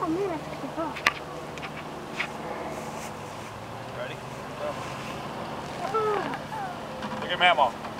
Oh man, I took it off. Ready? Oh. Look at Mamo.